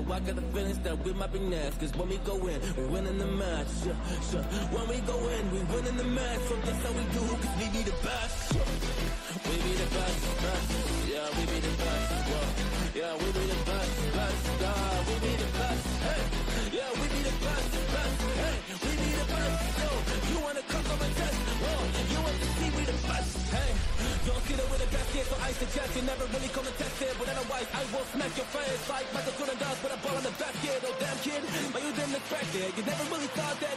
I got the feelings that we might be next. Cause when we go in, we win in the match. When we go in, we win in the match. So that's how we do, cause we be the best. We be the best, best. Yeah, we be the best. Yeah, we be the best, best. We be the best. Hey, yeah, we be the best, best. Hey, we be the best. Yo, you wanna come and test? Whoa, you want to see we the best. Hey, don't see that we're the best here, so I suggest you never really come and test it. But otherwise, I will smack your face like Michael Jordan does with a ball in the basket. Oh damn kid, but you didn't expect it. You never really thought that